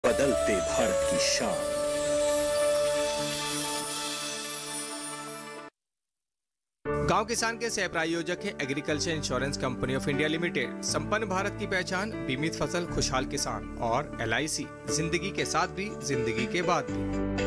बदलते भारत की शान। गांव किसान के सह प्रायोजक है Agriculture Insurance Company of India Limited. संपन्न भारत की पहचान, बीमित फसल, खुशहाल किसान और LIC, जिंदगी के साथ भी जिंदगी के बाद भी।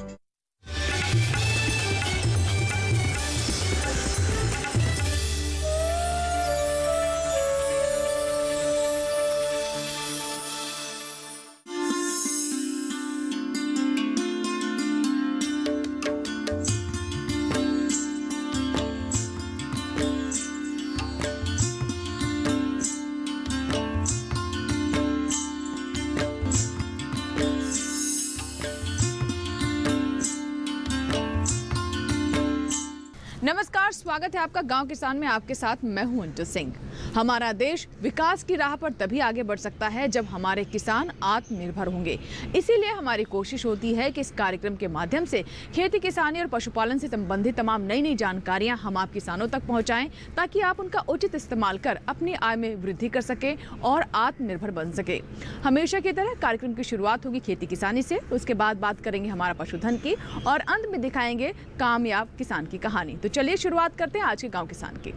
नमस्कार, स्वागत है आपका गांव किसान में। आपके साथ मैं हूं अंजू सिंह। हमारा देश विकास की राह पर तभी आगे बढ़ सकता है जब हमारे किसान आत्मनिर्भर होंगे। इसीलिए हमारी कोशिश होती है कि इस कार्यक्रम के माध्यम से खेती किसानी और पशुपालन से संबंधित तमाम नई जानकारियां हम आप किसानों तक पहुंचाएं, ताकि आप उनका उचित इस्तेमाल कर अपनी आय में वृद्धि कर सके और आत्मनिर्भर बन सके। हमेशा की तरह कार्यक्रम की शुरुआत होगी खेती किसानी से, उसके बाद बात करेंगे हमारा पशुधन की और अंत में दिखाएंगे कामयाब किसान की कहानी। तो चलिए शुरुआत करते हैं आज के गांव किसान की।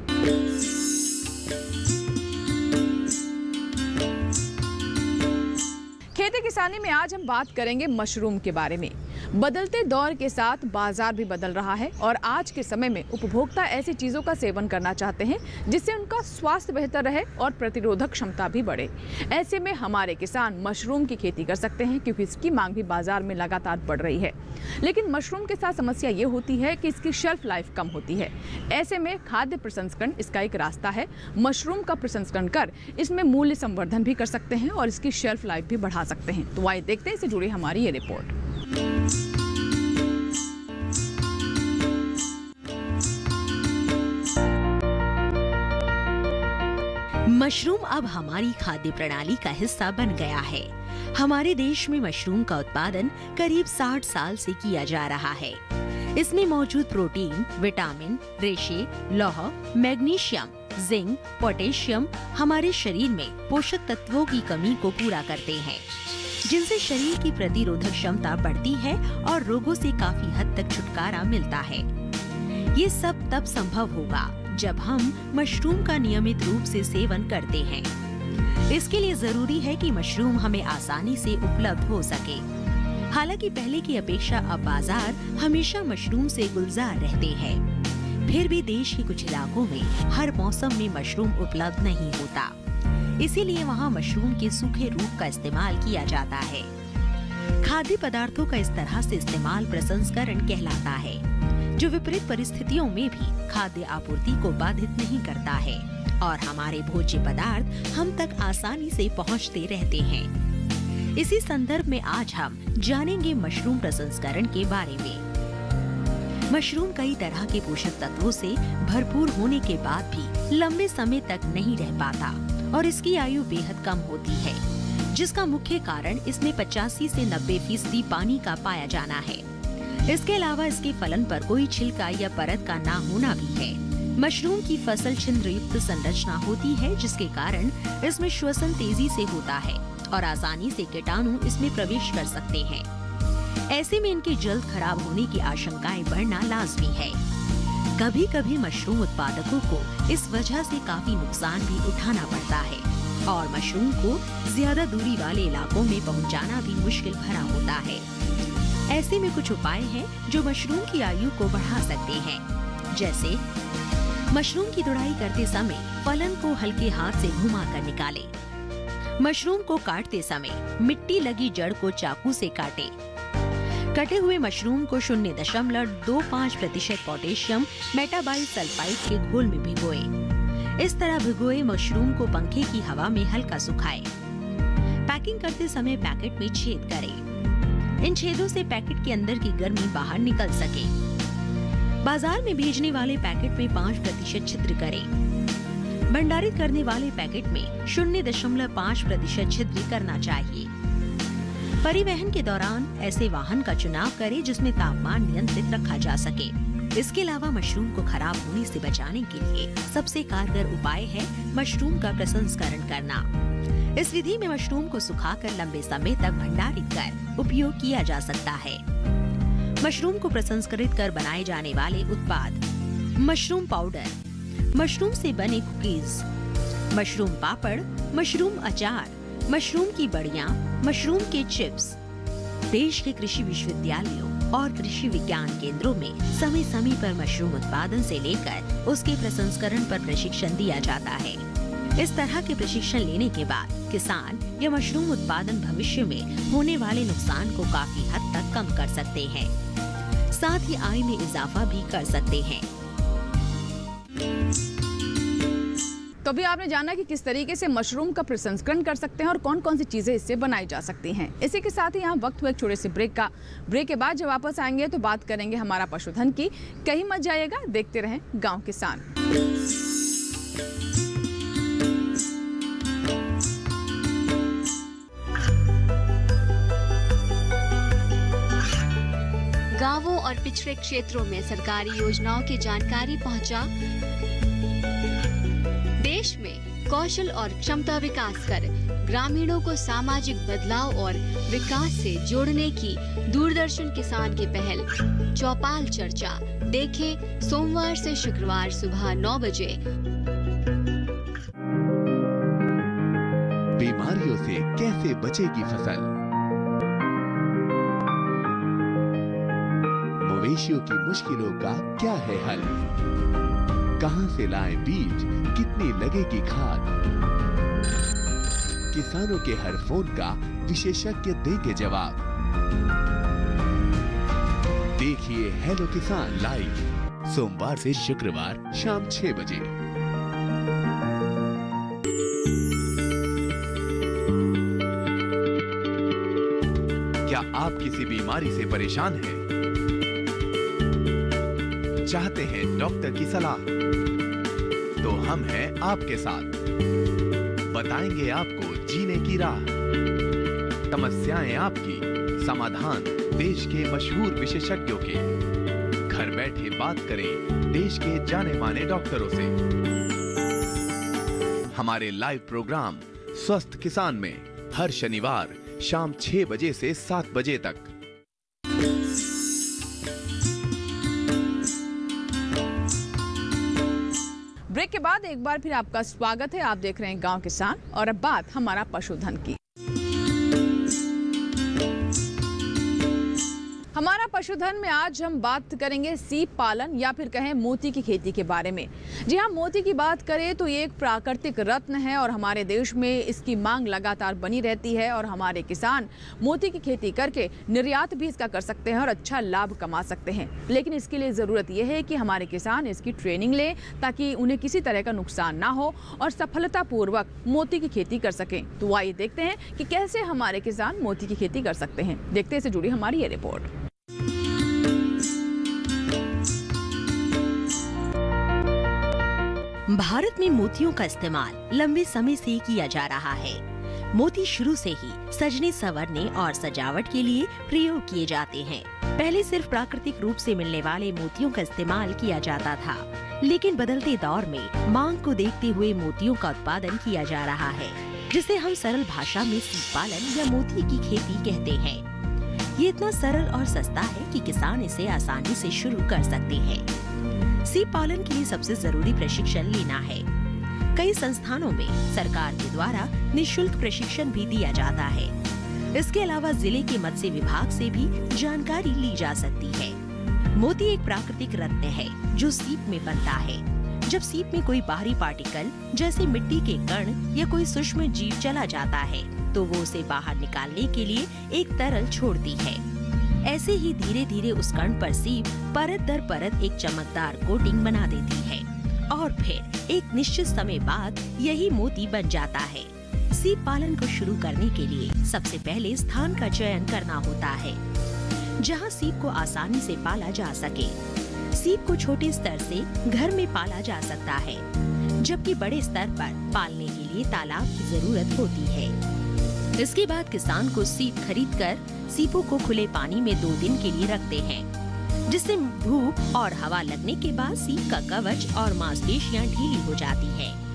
खेती किसानी में आज हम बात करेंगे मशरूम के बारे में। बदलते दौर के साथ बाजार भी बदल रहा है और आज के समय में उपभोक्ता ऐसी चीज़ों का सेवन करना चाहते हैं जिससे उनका स्वास्थ्य बेहतर रहे और प्रतिरोधक क्षमता भी बढ़े। ऐसे में हमारे किसान मशरूम की खेती कर सकते हैं क्योंकि इसकी मांग भी बाजार में लगातार बढ़ रही है। लेकिन मशरूम के साथ समस्या ये होती है कि इसकी शेल्फ लाइफ कम होती है। ऐसे में खाद्य प्रसंस्करण इसका एक रास्ता है। मशरूम का प्रसंस्करण कर इसमें मूल्य संवर्धन भी कर सकते हैं और इसकी शेल्फ लाइफ भी बढ़ा सकते हैं। तो आइए देखते हैं इससे जुड़ी हमारी ये रिपोर्ट। मशरूम अब हमारी खाद्य प्रणाली का हिस्सा बन गया है। हमारे देश में मशरूम का उत्पादन करीब 60 साल से किया जा रहा है। इसमें मौजूद प्रोटीन, विटामिन, रेशे, लौह, मैग्नीशियम, जिंक, पोटेशियम हमारे शरीर में पोषक तत्वों की कमी को पूरा करते हैं, जिनसे शरीर की प्रतिरोधक क्षमता बढ़ती है और रोगों से काफी हद तक छुटकारा मिलता है। ये सब तब संभव होगा जब हम मशरूम का नियमित रूप से सेवन करते हैं। इसके लिए जरूरी है कि मशरूम हमें आसानी से उपलब्ध हो सके। हालांकि पहले की अपेक्षा अब बाजार हमेशा मशरूम से गुलजार रहते हैं। फिर भी देश के कुछ इलाकों में हर मौसम में मशरूम उपलब्ध नहीं होता। इसीलिए वहाँ मशरूम के सूखे रूप का इस्तेमाल किया जाता है। खाद्य पदार्थों का इस तरह से इस्तेमाल प्रसंस्करण कहलाता है, जो विपरीत परिस्थितियों में भी खाद्य आपूर्ति को बाधित नहीं करता है और हमारे भोज्य पदार्थ हम तक आसानी से पहुंचते रहते हैं। इसी संदर्भ में आज हम जानेंगे मशरूम प्रसंस्करण के बारे में। मशरूम कई तरह के पोषक तत्वों से भरपूर होने के बाद भी लंबे समय तक नहीं रह पाता और इसकी आयु बेहद कम होती है, जिसका मुख्य कारण इसमें 85 से 90% पानी का पाया जाना है। इसके अलावा इसके फलन पर कोई छिलका या परत का ना होना भी है। मशरूम की फसल छिद्र युक्त संरचना होती है, जिसके कारण इसमें श्वसन तेजी से होता है और आसानी से कीटाणु इसमें प्रवेश कर सकते हैं। ऐसे में इनके जल्द खराब होने की आशंकाएं बढ़ना लाजमी है। कभी कभी मशरूम उत्पादकों को इस वजह से काफी नुकसान भी उठाना पड़ता है और मशरूम को ज्यादा दूरी वाले इलाकों में पहुंचाना भी मुश्किल भरा होता है। ऐसे में कुछ उपाय हैं जो मशरूम की आयु को बढ़ा सकते हैं, जैसे मशरूम की तुड़ाई करते समय फलन को हल्के हाथ से घुमाकर निकालें। मशरूम को काटते समय मिट्टी लगी जड़ को चाकू से काटें। कटे हुए मशरूम को 0.25% पोटेशियम मेटाबाइल सल्फाइड के घोल में भिगोएं। इस तरह भिगोए मशरूम को पंखे की हवा में हल्का सुखाएं। पैकिंग करते समय पैकेट में छेद करें। इन छेदों से पैकेट के अंदर की गर्मी बाहर निकल सके। बाजार में भेजने वाले पैकेट में 5% छिद्र करें। भंडारित करने वाले पैकेट में 0.5% छिद्र करना चाहिए। परिवहन के दौरान ऐसे वाहन का चुनाव करें जिसमें तापमान नियंत्रित रखा जा सके। इसके अलावा मशरूम को खराब होने से बचाने के लिए सबसे कारगर उपाय है मशरूम का प्रसंस्करण करना। इस विधि में मशरूम को सुखाकर लंबे समय तक भंडारित कर उपयोग किया जा सकता है। मशरूम को प्रसंस्कृत कर बनाए जाने वाले उत्पाद: मशरूम पाउडर, मशरूम से बने कुकीज, मशरूम पापड़, मशरूम अचार, मशरूम की बड़ियां, मशरूम के चिप्स। देश के कृषि विश्वविद्यालयों और कृषि विज्ञान केंद्रों में समय समय पर मशरूम उत्पादन से लेकर उसके प्रसंस्करण पर प्रशिक्षण दिया जाता है। इस तरह के प्रशिक्षण लेने के बाद किसान या मशरूम उत्पादन भविष्य में होने वाले नुकसान को काफी हद तक कम कर सकते हैं, साथ ही आय में इजाफा भी कर सकते हैं। तो अभी आपने जाना कि किस तरीके से मशरूम का प्रसंस्करण कर सकते हैं और कौन कौन सी चीजें इससे बनाई जा सकती हैं। इसी के साथ ही यहाँ वक्त हुआ एक छोटे से ब्रेक का। ब्रेक के बाद जब वापस आएंगे तो बात करेंगे हमारा पशुधन की। कहीं मत जाइएगा, देखते रहें गांव किसान। गांवों और पिछड़े क्षेत्रों में सरकारी योजनाओं की जानकारी पहुंचा। देश में कौशल और क्षमता विकास कर ग्रामीणों को सामाजिक बदलाव और विकास से जोड़ने की दूरदर्शन किसान की पहल चौपाल चर्चा देखें सोमवार से शुक्रवार सुबह 9 बजे। बीमारियों से कैसे बचेगी फसल? मवेशियों की मुश्किलों का क्या है हल? कहां से लाएं बीज, कितनी लगेगी खाद? किसानों के हर फोन का विशेषज्ञ देंगे जवाब। देखिए हेलो किसान लाइव सोमवार से शुक्रवार शाम 6 बजे। क्या आप किसी बीमारी से परेशान हैं? चाहते हैं डॉक्टर की सलाह? तो हम हैं आपके साथ, बताएंगे आपको जीने की राह। समस्याएं आपकी, समाधान देश के मशहूर विशेषज्ञों के। घर बैठे बात करें देश के जाने माने डॉक्टरों से। हमारे लाइव प्रोग्राम स्वस्थ किसान में हर शनिवार शाम 6 बजे से 7 बजे तक। ब्रेक के बाद एक बार फिर आपका स्वागत है। आप देख रहे हैं गांव किसान और अब बात हमारा पशुधन की। हमारा पशुधन में आज हम बात करेंगे सीप पालन या फिर कहें मोती की खेती के बारे में। जी हाँ, मोती की बात करें तो ये एक प्राकृतिक रत्न है और हमारे देश में इसकी मांग लगातार बनी रहती है और हमारे किसान मोती की खेती करके निर्यात भी इसका कर सकते हैं और अच्छा लाभ कमा सकते हैं। लेकिन इसके लिए ज़रूरत यह है कि हमारे किसान इसकी ट्रेनिंग लें ताकि उन्हें किसी तरह का नुकसान ना हो और सफलतापूर्वक मोती की खेती कर सकें। तो आइए देखते हैं कि कैसे हमारे किसान मोती की खेती कर सकते हैं। देखते हैं, इससे जुड़ी हमारी ये रिपोर्ट। भारत में मोतियों का इस्तेमाल लंबे समय से किया जा रहा है। मोती शुरू से ही सजने संवरने और सजावट के लिए प्रयोग किए जाते हैं। पहले सिर्फ प्राकृतिक रूप से मिलने वाले मोतियों का इस्तेमाल किया जाता था, लेकिन बदलते दौर में मांग को देखते हुए मोतियों का उत्पादन किया जा रहा है, जिसे हम सरल भाषा में सीप पालन या मोती की खेती कहते हैं। ये इतना सरल और सस्ता है कि किसान इसे आसानी से शुरू कर सकते हैं। सीप पालन के लिए सबसे जरूरी प्रशिक्षण लेना है। कई संस्थानों में सरकार के द्वारा निःशुल्क प्रशिक्षण भी दिया जाता है। इसके अलावा जिले के मत्स्य विभाग से भी जानकारी ली जा सकती है। मोती एक प्राकृतिक रत्न है जो सीप में बनता है। जब सीप में कोई बाहरी पार्टिकल जैसे मिट्टी के कण या कोई सूक्ष्म जीव चला जाता है तो वो उसे बाहर निकालने के लिए एक तरल छोड़ती है। ऐसे ही धीरे धीरे उस कण पर सीप परत दर परत एक चमकदार कोटिंग बना देती है और फिर एक निश्चित समय बाद यही मोती बन जाता है। सीप पालन को शुरू करने के लिए सबसे पहले स्थान का चयन करना होता है जहां सीप को आसानी से पाला जा सके। सीप को छोटे स्तर से घर में पाला जा सकता है, जबकि बड़े स्तर पर पालने के लिए तालाब की जरूरत होती है। इसके बाद किसान को सीप खरीदकर सीपों को खुले पानी में 2 दिन के लिए रखते हैं, जिससे धूप और हवा लगने के बाद सीप का कवच और मांसपेशियां ढीली हो जाती है।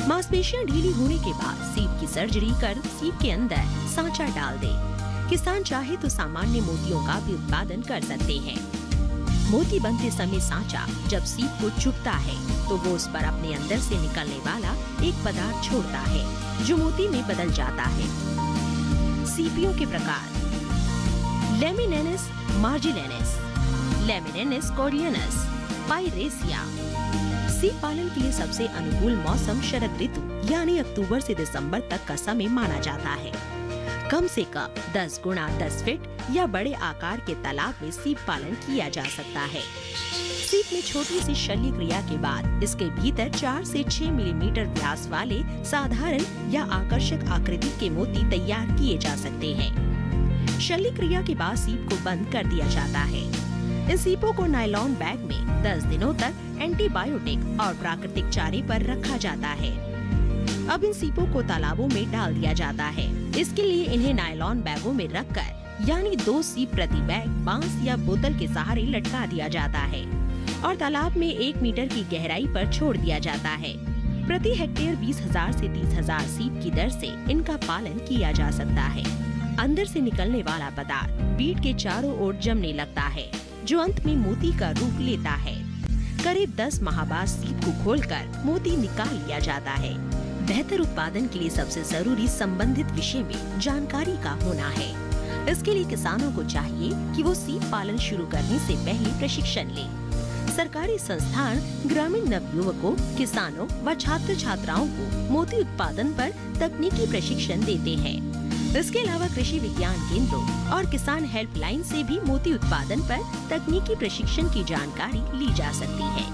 मांसपेशियां ढीली होने के बाद सीप की सर्जरी कर सीप के अंदर सांचा डाल दे। किसान चाहे तो सामान्य मोतियों का भी उत्पादन कर सकते हैं। मोती बनते समय सांचा जब सीप को चुभता है तो वो उस पर अपने अंदर से निकलने वाला एक पदार्थ छोड़ता है जो मोती में बदल जाता है। सीपियों के प्रकार: लेमिनेनिस मार्जिलेनिस, लेमिनेनिस कोरियनस, पाइरेसिया। सीप पालन के लिए सबसे अनुकूल मौसम शरद ऋतु यानी अक्टूबर से दिसंबर तक का समय माना जाता है। कम से कम 10 गुणा 10 फीट या बड़े आकार के तालाब में सीप पालन किया जा सकता है। सीप में छोटी सी शल्य क्रिया के बाद इसके भीतर 4 से 6 मिलीमीटर व्यास वाले साधारण या आकर्षक आकृति के मोती तैयार किए जा सकते हैं। शल्य क्रिया के बाद सीप को बंद कर दिया जाता है। इन सीपों को नायलॉन बैग में 10 दिनों तक एंटीबायोटिक और प्राकृतिक चारे पर रखा जाता है। अब इन सीपों को तालाबों में डाल दिया जाता है। इसके लिए इन्हें नायलॉन बैगों में रखकर यानी 2 सीप प्रति बैग बांस या बोतल के सहारे लटका दिया जाता है और तालाब में 1 मीटर की गहराई पर छोड़ दिया जाता है। प्रति हेक्टेयर 20,000 से 30,000 सीप की दर से इनका पालन किया जा सकता है। अंदर से निकलने वाला पदार्थ बीट के चारों ओर जमने लगता है जो अंत में मोती का रूप लेता है। करीब 10 माह बाद सीप को खोलकर मोती निकाल लिया जाता है। बेहतर उत्पादन के लिए सबसे जरूरी संबंधित विषय में जानकारी का होना है। इसके लिए किसानों को चाहिए कि वो सीप पालन शुरू करने से पहले प्रशिक्षण लें। सरकारी संस्थान ग्रामीण नवयुवकों, किसानों व छात्र छात्राओं को मोती उत्पादन पर तकनीकी प्रशिक्षण देते हैं। इसके अलावा कृषि विज्ञान केंद्रों और किसान हेल्पलाइन से भी मोती उत्पादन पर तकनीकी प्रशिक्षण की जानकारी ली जा सकती है।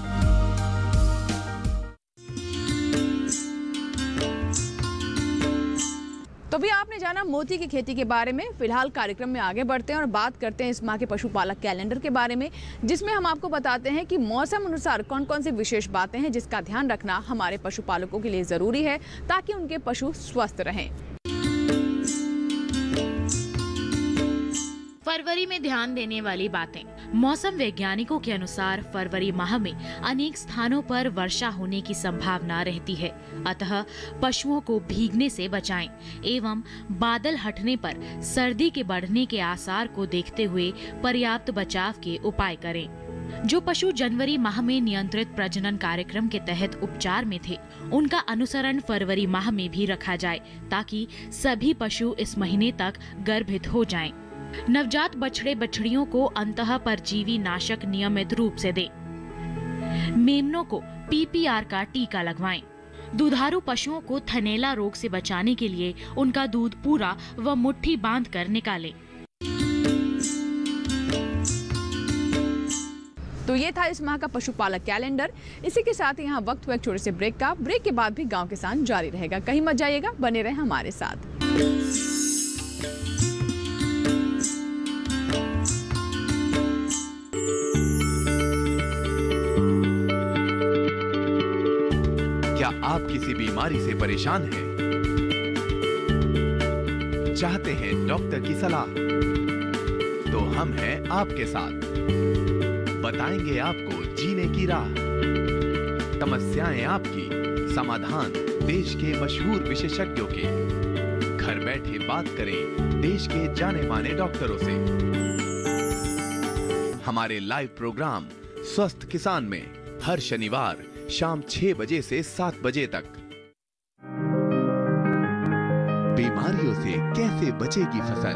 तो भी आपने जाना मोती की खेती के बारे में। फिलहाल कार्यक्रम में आगे बढ़ते हैं और बात करते हैं इस माह के पशुपालक कैलेंडर के बारे में, जिसमें हम आपको बताते हैं कि मौसम अनुसार कौन कौन सी विशेष बातें हैं जिसका ध्यान रखना हमारे पशुपालकों के लिए जरूरी है ताकि उनके पशु स्वस्थ रहें। फरवरी में ध्यान देने वाली बातें। मौसम वैज्ञानिकों के अनुसार फरवरी माह में अनेक स्थानों पर वर्षा होने की संभावना रहती है, अतः पशुओं को भीगने से बचाएं एवं बादल हटने पर सर्दी के बढ़ने के आसार को देखते हुए पर्याप्त बचाव के उपाय करें। जो पशु जनवरी माह में नियंत्रित प्रजनन कार्यक्रम के तहत उपचार में थे, उनका अनुसरण फरवरी माह में भी रखा जाए ताकि सभी पशु इस महीने तक गर्भित हो जाएं। नवजात बछड़े बछड़ियों को अंतः परजीवी नाशक नियमित रूप से दें। मेमनों को पीपीआर का टीका लगवाएं। दुधारू पशुओं को थनैला रोग से बचाने के लिए उनका दूध पूरा व मुट्ठी बांधकर निकालें। तो ये था इस माह का पशुपालक कैलेंडर। इसी के साथ यहाँ वक्त हुआ एक छोटे से ब्रेक का। ब्रेक के बाद भी गांव किसान जारी रहेगा, कहीं मत जाइएगा, बने रहे हमारे साथ। क्या आप किसी बीमारी से परेशान हैं? चाहते हैं डॉक्टर की सलाह? तो हम हैं आपके साथ। बताएंगे आपको जीने की राह। समस्याएं आपकी, समाधान देश के मशहूर विशेषज्ञों के। घर बैठे बात करें देश के जाने माने डॉक्टरों से। हमारे लाइव प्रोग्राम स्वस्थ किसान में हर शनिवार शाम 6 बजे से 7 बजे तक। बीमारियों से कैसे बचेगी फसल?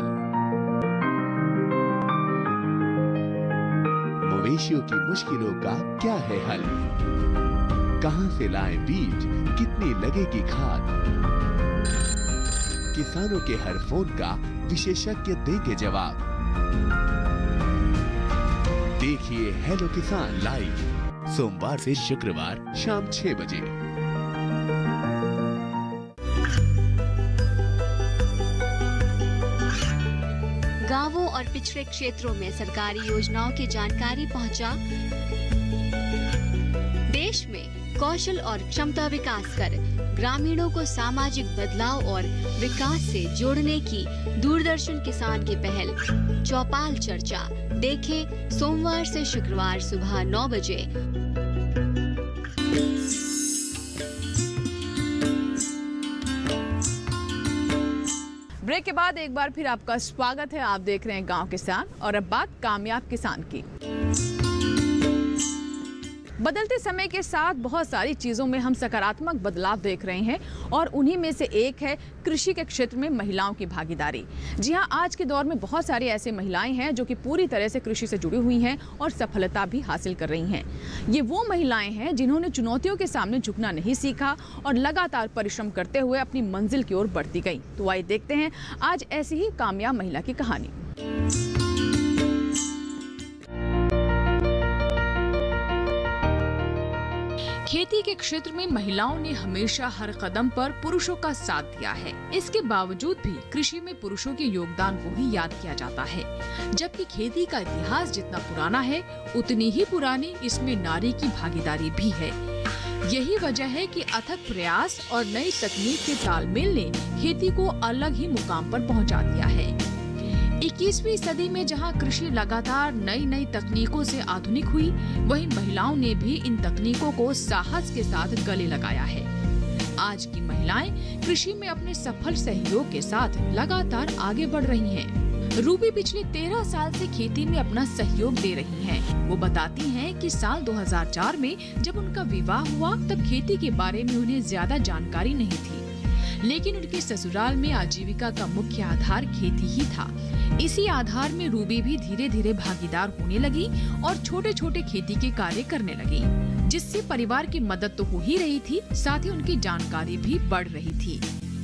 मवेशियों की मुश्किलों का क्या है हल? कहां से लाएं बीज, कितनी लगेगी खाद? किसानों के हर फोन का विशेषज्ञ देंगे जवाब। देखिए हेलो किसान लाइव सोमवार से शुक्रवार शाम 6 बजे। गांवों और पिछड़े क्षेत्रों में सरकारी योजनाओं की जानकारी पहुंचा। देश में कौशल और क्षमता विकास कर ग्रामीणों को सामाजिक बदलाव और विकास से जोड़ने की दूरदर्शन किसान की पहल चौपाल चर्चा देखें सोमवार से शुक्रवार सुबह 9 बजे। ब्रेक के बाद एक बार फिर आपका स्वागत है। आप देख रहे हैं गांव किसान और अब बात कामयाब किसान की। बदलते समय के साथ बहुत सारी चीज़ों में हम सकारात्मक बदलाव देख रहे हैं और उन्हीं में से एक है कृषि के क्षेत्र में महिलाओं की भागीदारी। जी हां, आज के दौर में बहुत सारी ऐसी महिलाएं हैं जो कि पूरी तरह से कृषि से जुड़ी हुई हैं और सफलता भी हासिल कर रही हैं। ये वो महिलाएं हैं जिन्होंने चुनौतियों के सामने झुकना नहीं सीखा और लगातार परिश्रम करते हुए अपनी मंजिल की ओर बढ़ती गई। तो आइए देखते हैं आज ऐसी ही कामयाब महिला की कहानी। खेती के क्षेत्र में महिलाओं ने हमेशा हर कदम पर पुरुषों का साथ दिया है। इसके बावजूद भी कृषि में पुरुषों के योगदान को ही याद किया जाता है, जबकि खेती का इतिहास जितना पुराना है उतनी ही पुरानी इसमें नारी की भागीदारी भी है। यही वजह है कि अथक प्रयास और नई तकनीक के तालमेल ने खेती को अलग ही मुकाम पर पहुंचा दिया है। 21वीं सदी में जहां कृषि लगातार नई नई तकनीकों से आधुनिक हुई, वहीं महिलाओं ने भी इन तकनीकों को साहस के साथ गले लगाया है। आज की महिलाएं कृषि में अपने सफल सहयोग के साथ लगातार आगे बढ़ रही हैं। रूबी पिछले 13 साल से खेती में अपना सहयोग दे रही हैं। वो बताती हैं कि साल 2004 में जब उनका विवाह हुआ तब खेती के बारे में उन्हें ज्यादा जानकारी नहीं थी, लेकिन उनके ससुराल में आजीविका का मुख्य आधार खेती ही था। इसी आधार में रूबी भी धीरे धीरे भागीदार होने लगी और छोटे छोटे खेती के कार्य करने लगी, जिससे परिवार की मदद तो हो ही रही थी, साथ ही उनकी जानकारी भी बढ़ रही थी।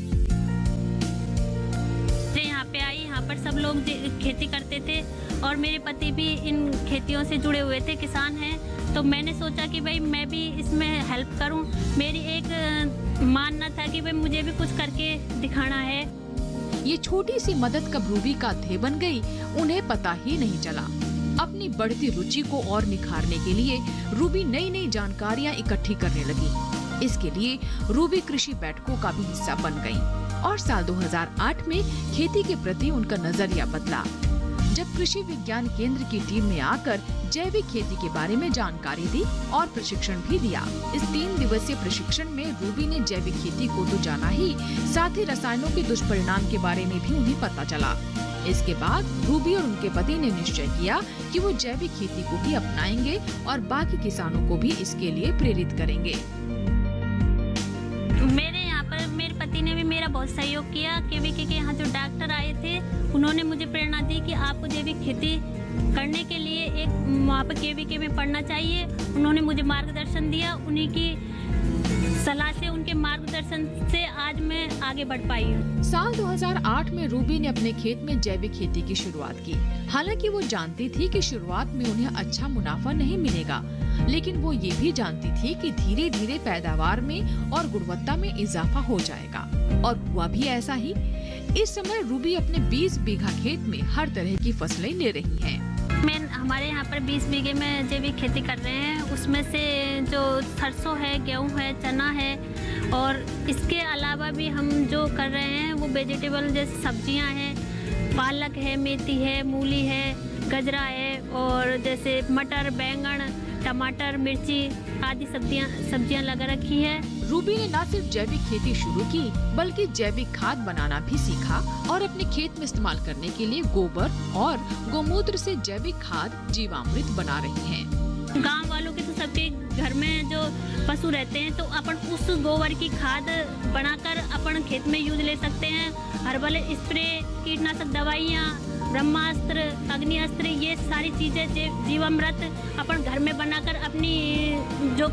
यहाँ पे आई, यहाँ पर सब लोग खेती करते थे और मेरे पति भी इन खेतियों से जुड़े हुए थे, किसान हैं। तो मैंने सोचा कि भाई मैं भी इसमें हेल्प करूं। मेरी एक मानना था कि भाई मुझे भी कुछ करके दिखाना है। ये छोटी सी मदद कब रूबी का ध्येय बन गई, उन्हें पता ही नहीं चला। अपनी बढ़ती रुचि को और निखारने के लिए रूबी नई नई जानकारियां इकट्ठी करने लगी। इसके लिए रूबी कृषि बैठकों का भी हिस्सा बन गई और साल 2008 में खेती के प्रति उनका नजरिया बदला, जब कृषि विज्ञान केंद्र की टीम ने आकर जैविक खेती के बारे में जानकारी दी और प्रशिक्षण भी दिया। इस 3 दिवसीय प्रशिक्षण में रूबी ने जैविक खेती को तो जाना ही, साथ ही रसायनों के दुष्परिणाम के बारे में भी उन्हें पता चला। इसके बाद रूबी और उनके पति ने निश्चय किया कि वो जैविक खेती को ही अपनाएंगे और बाकी किसानों को भी इसके लिए प्रेरित करेंगे। मेरे पति ने भी मेरा बहुत सहयोग किया। केवीके के यहाँ जो डॉक्टर आए थे, उन्होंने मुझे प्रेरणा दी कि आपको जैविक खेती करने के लिए एक वहाँ पर केवीके में पढ़ना चाहिए। उन्होंने मुझे मार्गदर्शन दिया। उन्हीं की सलाह से, उनके मार्गदर्शन से आज मैं आगे बढ़ पाई हूँ। साल 2008 में रूबी ने अपने खेत में जैविक खेती की शुरुआत की। हालांकि वो जानती थी कि शुरुआत में उन्हें अच्छा मुनाफा नहीं मिलेगा, लेकिन वो ये भी जानती थी कि धीरे धीरे पैदावार में और गुणवत्ता में इजाफा हो जाएगा, और हुआ भी ऐसा ही। इस समय रूबी अपने 20 बीघा खेत में हर तरह की फसलें ले रही हैं। हमारे यहाँ पर 20 बीघे में जैविक खेती कर रहे हैं। उसमें से जो सरसों है, गेहूँ है, चना है, और इसके अलावा भी हम जो कर रहे हैं वो वेजिटेबल जैसे सब्जियाँ हैं, पालक है, मेथी है, मूली है, गजरा है, और जैसे मटर, बैंगन, टमाटर, मिर्ची आदि सब्जियां लगा रखी है। रूबी ने न सिर्फ जैविक खेती शुरू की, बल्कि जैविक खाद बनाना भी सीखा और अपने खेत में इस्तेमाल करने के लिए गोबर और गोमूत्र से जैविक खाद जीवामृत बना रही हैं। गांव वालों के तो सबके घर में जो पशु रहते हैं, तो अपन उस गोबर की खाद बनाकर अपन खेत में यूज ले सकते हैं। हर्बल स्प्रे, कीटनाशक दवाइयाँ, ब्रह्मास्त्र, अग्निअस्त्र, ये सारी चीजें जीवामृत अपन घर में बनाकर अपनी जो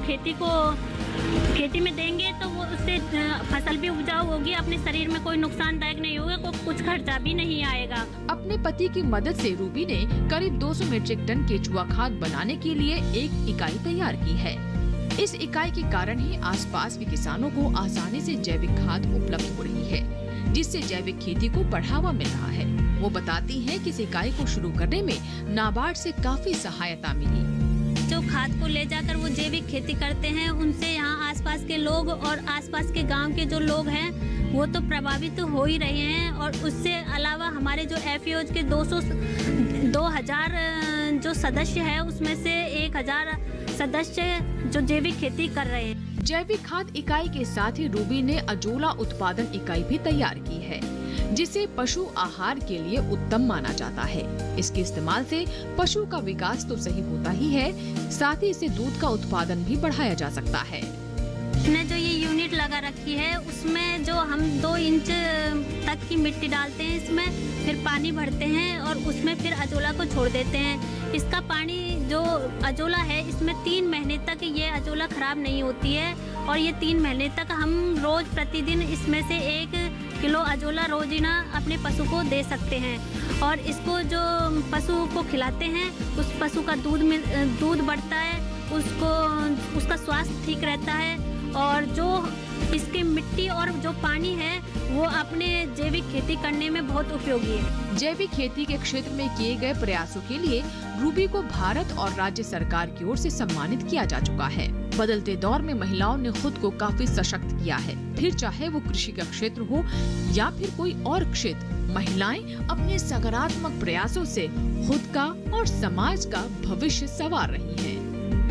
खेती में देंगे तो वो उससे फसल भी उपजाऊ होगी, अपने शरीर में कोई नुकसानदायक नहीं होगा, कुछ खर्चा भी नहीं आएगा। अपने पति की मदद से रूबी ने करीब 200 मीट्रिक टन केचुआ खाद बनाने के लिए एक इकाई तैयार की है। इस इकाई के कारण ही आसपास के किसानों को आसानी से जैविक खाद उपलब्ध हो रही है, जिससे जैविक खेती को बढ़ावा मिल रहा है। वो बताती हैं कि इस इकाई को शुरू करने में नाबार्ड से काफी सहायता मिली। जो खाद को ले जाकर वो जैविक खेती करते हैं, उनसे यहाँ आसपास के लोग और आसपास के गांव के जो लोग हैं वो तो प्रभावित तो हो ही रहे हैं, और उससे अलावा हमारे जो FAOs के 2000 जो सदस्य है, उसमें से 1000 सदस्य जो जैविक खेती कर रहे हैं। जैविक खाद इकाई के साथ ही रूबी ने अजोला उत्पादन इकाई भी तैयार की है। जिसे पशु आहार के लिए उत्तम माना जाता है। इसके इस्तेमाल से पशु का विकास तो सही होता ही है, साथ ही इससे दूध का उत्पादन भी बढ़ाया जा सकता है। ने जो ये यूनिट लगा रखी है उसमें जो हम 2 इंच तक की मिट्टी डालते हैं, इसमें फिर पानी भरते हैं और उसमें फिर अजोला को छोड़ देते हैं। इसका पानी जो अजोला है इसमें 3 महीने तक ये अजोला खराब नहीं होती है और ये 3 महीने तक हम रोज प्रतिदिन इसमें से 1 किलो अजोला रोजीना अपने पशु को दे सकते हैं। और इसको जो पशु को खिलाते हैं उस पशु का दूध बढ़ता है, उसका स्वास्थ्य ठीक रहता है और जो इसकी मिट्टी और जो पानी है वो अपने जैविक खेती करने में बहुत उपयोगी है। जैविक खेती के क्षेत्र में किए गए प्रयासों के लिए रूबी को भारत और राज्य सरकार की ओर से सम्मानित किया जा चुका है। बदलते दौर में महिलाओं ने खुद को काफी सशक्त किया है, फिर चाहे वो कृषि का क्षेत्र हो या फिर कोई और क्षेत्र। महिलाएं अपने सकारात्मक प्रयासों से खुद का और समाज का भविष्य संवार रही हैं।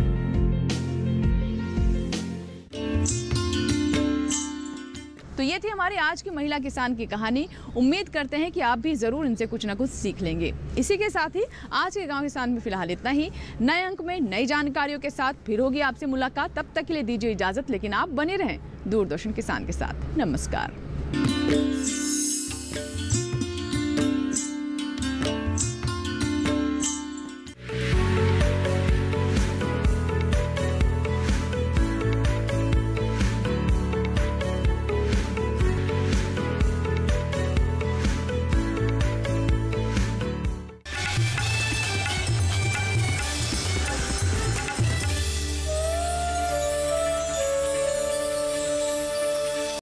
तो ये थी हमारी आज की महिला किसान की कहानी। उम्मीद करते हैं कि आप भी जरूर इनसे कुछ न कुछ सीख लेंगे। इसी के साथ ही आज के गांव किसान में फिलहाल इतना ही। नए अंक में नई जानकारियों के साथ फिर होगी आपसे मुलाकात। तब तक के लिए दीजिए इजाजत, लेकिन आप बने रहें दूरदर्शन किसान के साथ। नमस्कार।